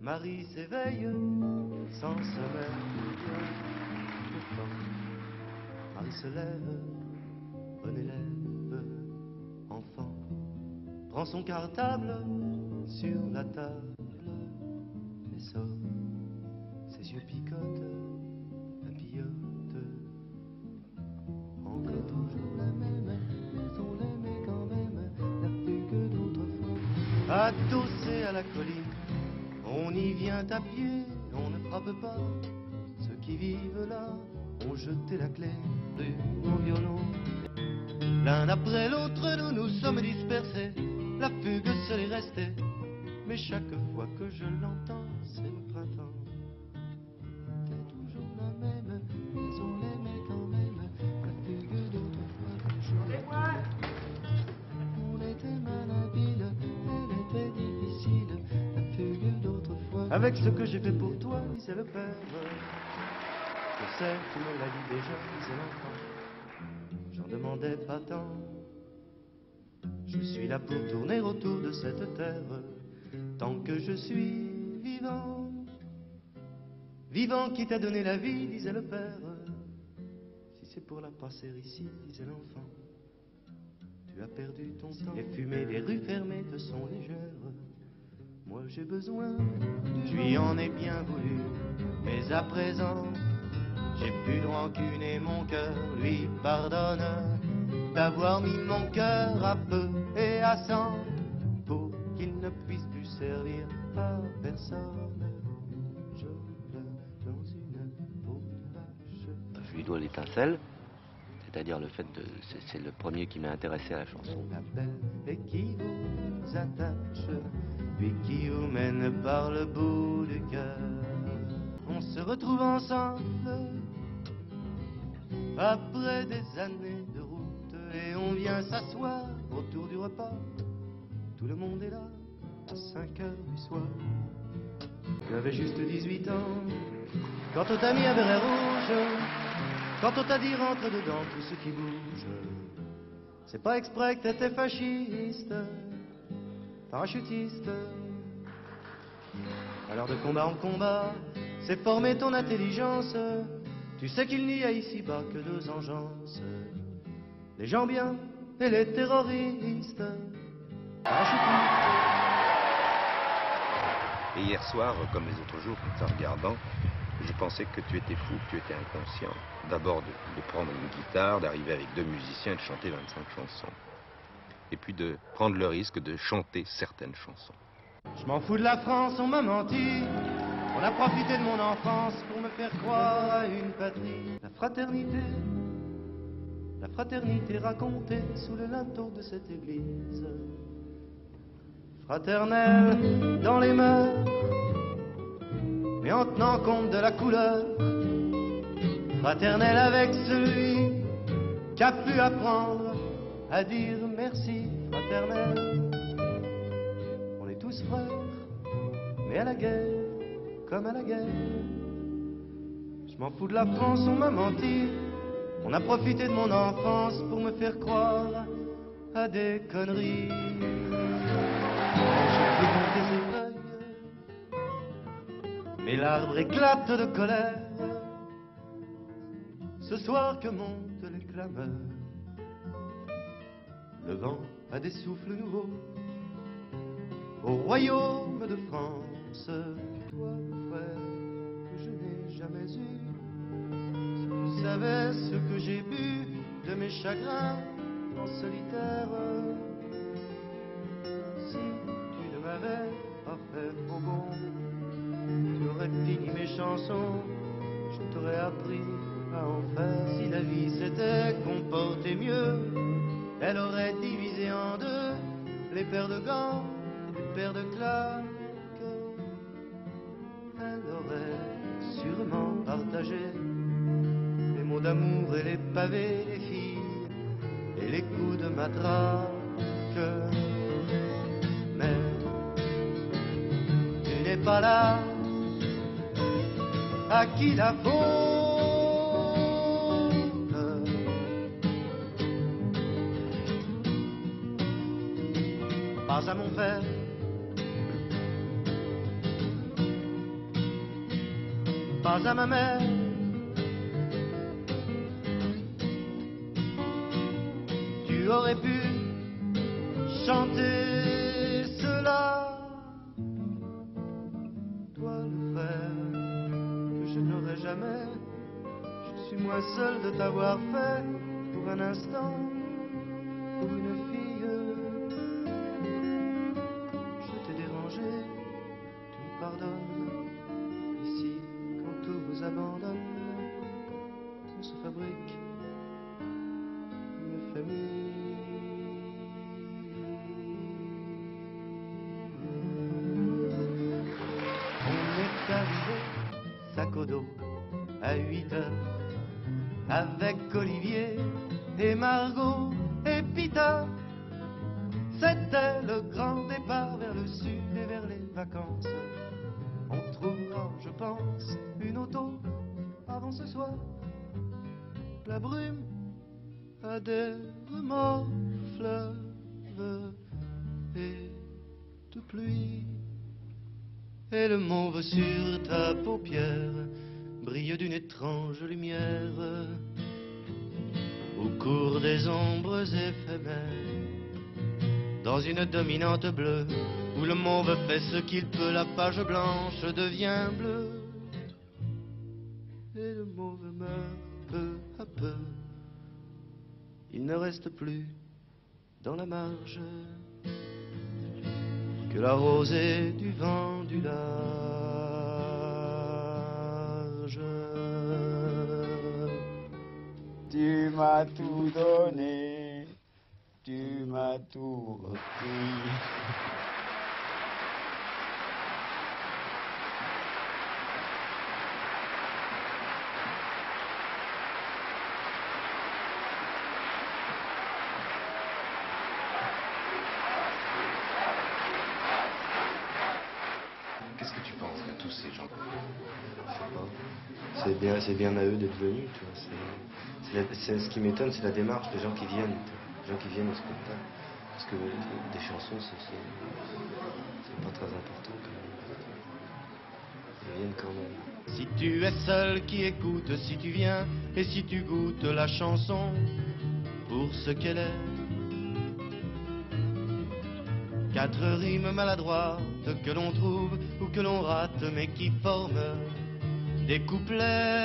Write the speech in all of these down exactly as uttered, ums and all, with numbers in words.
Marie s'éveille sans sommeil. Pourtant, Marie se lève, bonne élève, enfant, prend son cartable sur la table et sort. Ses yeux picotent, papillotent. Encore toujours la même, mais on l'aimait quand même, la plus que d'autrefois. Adossé à la colline, on y vient à pied, on ne frappe pas. Ceux qui vivent là ont jeté la clé de mon violon. L'un après l'autre, nous nous sommes dispersés. La fugue serait restée, mais chaque fois que je l'entends, c'est le printemps. C'est toujours la même, mais on l'aimait quand même. La fugue d'autrefois, toujours. On était malhabile, elle était difficile. La fugue d'autrefois. Avec ce que j'ai fait pour toi, disait le père. Je sais, tu me l'as dit déjà, disait l'enfant. J'en demandais pas tant. Je suis là pour tourner autour de cette terre, tant que je suis vivant. Vivant qui t'a donné la vie, disait le père. Si c'est pour la passer ici, disait l'enfant, tu as perdu ton temps. Les fumées des rues fermées te sont légères. Moi j'ai besoin, je lui en ai bien voulu, mais à présent, j'ai plus de rancune et mon cœur lui pardonne d'avoir mis mon cœur à feu et à sang pour qu'il ne puisse plus servir à personne. Je pleure dans une peau de vache. Je lui dois l'étincelle, c'est-à-dire le fait de... C'est, c'est le premier qui m'a intéressé à la chanson. La belle et qui vous attache, puis qui vous mène par le bout du cœur. On se retrouve ensemble après des années de route et on vient s'asseoir autour du repas. Tout le monde est là à cinq heures du soir. Tu avais juste dix-huit ans quand on t'a mis un béret rouge, quand on t'a dit rentre dedans tout ce qui bouge. C'est pas exprès que t'étais fasciste, parachutiste. Alors de combat en combat, c'est former ton intelligence. Tu sais qu'il n'y a ici-bas que deux engences, les gens bien et les terroristes. Parachutistes. Et hier soir, comme les autres jours, en te regardant, je pensais que tu étais fou, que tu étais inconscient. D'abord de, de prendre une guitare, d'arriver avec deux musiciens et de chanter vingt-cinq chansons. Et puis de prendre le risque de chanter certaines chansons. Je m'en fous de la France, on m'a menti. On a profité de mon enfance pour me faire croire à une patrie. La fraternité, la fraternité racontée sous le linteau de cette église. Fraternelle dans les mœurs, mais en tenant compte de la couleur. Fraternelle avec celui qui a pu apprendre à dire merci. Fraternelle, on est tous frères, mais à la guerre, comme à la guerre. Je m'en fous de la France, on m'a menti. On a profité de mon enfance pour me faire croire à des conneries. J'ai pris dans tes écueils, mais l'arbre éclate de colère. Ce soir que montent les clameurs, le vent a des souffles nouveaux au royaume de France. Toi, frère, que je n'ai jamais eu, si tu savais ce que j'ai bu de mes chagrins en solitaire. Si tu ne m'avais pas fait faux bon, tu aurais fini mes chansons, je t'aurais appris à en faire. Si la vie s'était comportée mieux, elle aurait divisé en deux les paires de gants, les paires de claques. Elle aurait sûrement partagé les mots d'amour et les pavés, les filles et les coups de matraque. Mais tu n'es pas là, à qui la faute? Pas à mon père, pas à ma mère. Tu aurais pu chanter cela, toi le frère que je n'aurai jamais. Je suis moi seul de t'avoir fait pour un instant, pour une fille. Je t'ai dérangé, tu me pardonnes. Ici, quand tout vous abandonne, on se fabrique une famille. On est arrivé, sac au dos, à huit heures, avec Olivier et Margot et Peter. C'était le grand départ vers le sud et vers les vacances. On trouvera, je pense, une auto avant ce soir. La brume a des remords, fleuve et de pluie. Et le mauve sur ta paupière brille d'une étrange lumière. Au cours des ombres éphémères, dans une dominante bleue, où le mauve fait ce qu'il peut, la page blanche devient bleue. Et le mauve meurt peu à peu. Il ne reste plus dans la marge que la rosée du vent du large. Tu m'as tout donné, tu m'as tout repris. Qu'est-ce que tu penses de tous ces gens? C'est bien, c'est bien à eux d'être venus, tu vois. C'est, c'est la- c'est- ce qui m'étonne, c'est la démarche des gens qui viennent, tu vois. Les gens qui viennent au spectacle. Parce que des chansons, c'est, c'est, c'est pas très important quand même. Ils viennent quand même. Si tu es seul qui écoute, si tu viens et si tu goûtes la chanson pour ce qu'elle est. Quatre rimes maladroites que l'on trouve ou que l'on rate, mais qui forment des couplets.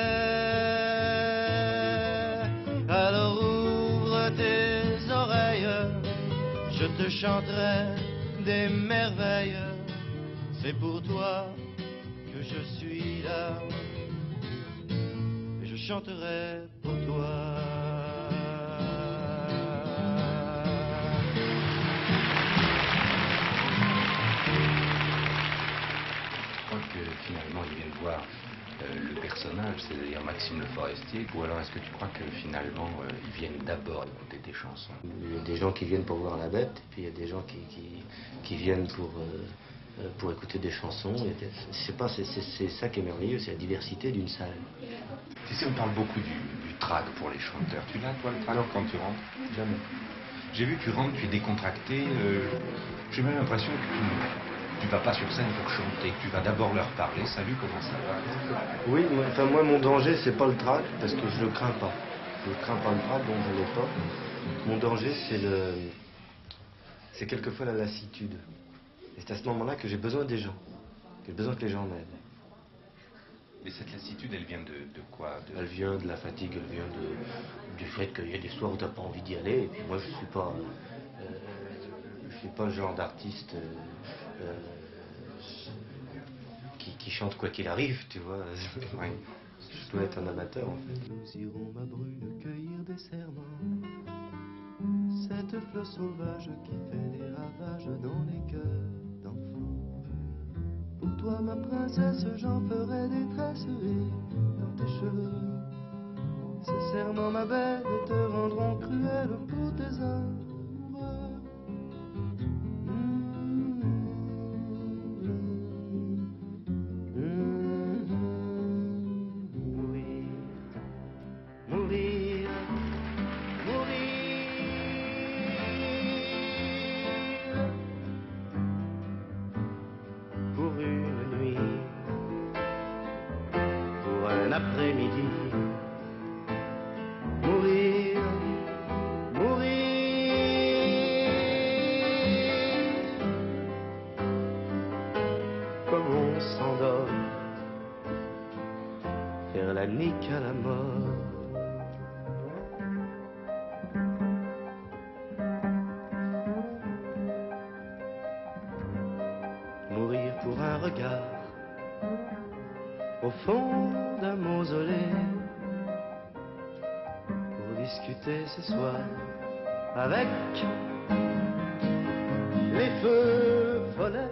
Alors ouvre tes oreilles, je te chanterai des merveilles. C'est pour toi que je suis là, et je chanterai pour toi. Je crois que finalement ils viennent voir euh, le personnage, c'est-à-dire Maxime Le Forestier, ou alors est-ce que tu crois que finalement euh, ils viennent d'abord écouter tes chansons? Il y a des gens qui viennent pour voir la bête, et puis il y a des gens qui, qui, qui viennent pour, euh, pour écouter des chansons. Il y a des- je sais pas, c'est, c'est, c'est ça qui est merveilleux, c'est la diversité d'une salle. Tu sais, on parle beaucoup du, du trac pour les chanteurs. Tu l'as, toi, le trac, quand tu rentres? Jamais. J'ai vu que tu rentres, tu es décontracté. Euh, J'ai même l'impression que tu ne tu vas pas sur scène pour chanter, que tu vas d'abord leur parler. Salut, comment ça va? Oui, moi, enfin, moi mon danger c'est pas le trac, parce que je le crains pas. Je ne crains pas le trac, donc je l'ai pas. Mon danger c'est le, c'est quelquefois la lassitude. Et c'est à ce moment-là que j'ai besoin des gens, que j'ai besoin que les gens m'aident. Mais cette lassitude, elle vient de, de quoi? de... Elle vient de la fatigue, elle vient de, du fait qu'il y a des soirs où tu n'as pas envie d'y aller. Et puis moi, je ne suis pas, euh, je suis pas le genre d'artiste euh, euh, qui, qui chante quoi qu'il arrive, tu vois. Oui. Je dois être un amateur, en fait. Nous irons, ma brune, cueillir des serments, cette fleur sauvage qui fait des ravages dans les cœurs d'enfants. Pour toi, ma princesse, j'en ferai des tresses et dans tes cheveux. Ces serments, ma belle, te rendront cruelle pour tes amoureux. Mmh, mmh, mmh, mourir, mourir, mourir. Pour une nuit, pour panique à la mort. Mourir pour un regard au fond d'un mausolée, pour discuter ce soir avec les feux follets.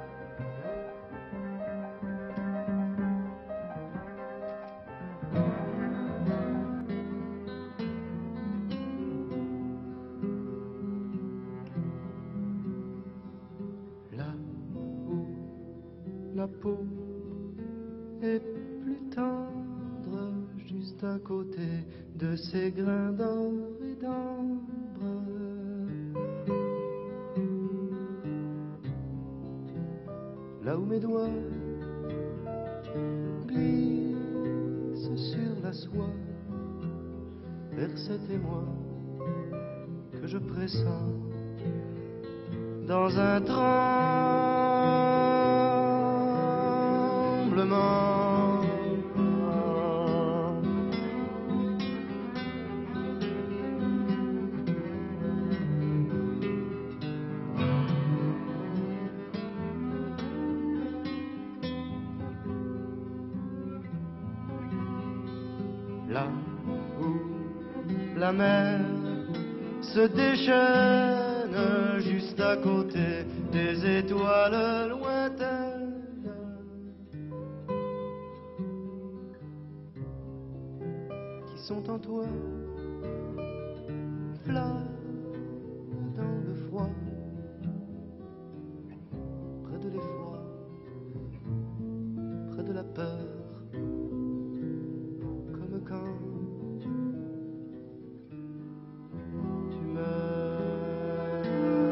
Là où la peau est plus tendre, juste à côté de ces grains d'or et d'ambre. Là où mes doigts glissent sur la soie, vers cet émoi que je pressens dans un tremblement. Là où la mer se déchaîne, juste à côté des étoiles lointaines, qui sont en toi, flammes dans le froid, près de l'effroi, près de la peur, comme quand tu meurs.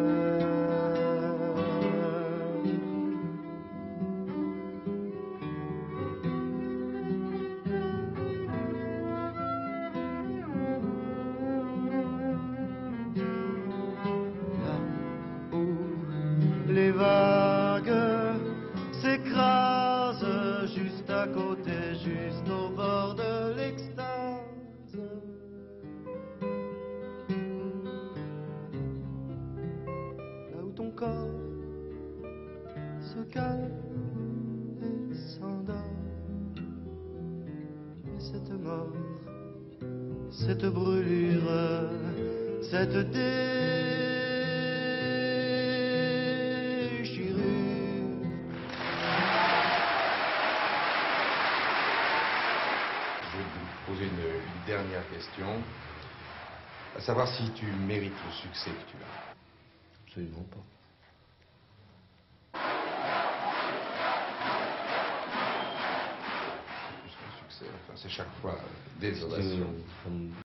Là où les vagues s'écrasent, juste à côté, juste au bord de l'extase. Là où ton corps se calme et s'endort, et cette mort, cette brûlure, cette déchirure. Je vais vous poser une, une dernière question, à savoir si tu mérites le succès que tu as. Absolument pas. C'est plus qu'un succès, enfin c'est chaque fois des Parce que, ovations. comme